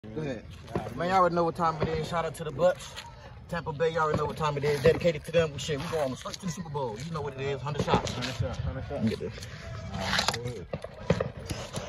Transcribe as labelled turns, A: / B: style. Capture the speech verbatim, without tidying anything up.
A: Go ahead. Man, y'all already know what time it is. Shout out to the Bucs. Tampa Bay, y'all already know what time it is. Dedicated to them. Shit, we going straight to the Super Bowl. You know what it is. one hundred shots.
B: one hundred shots. one hundred shots.
A: Let me get this.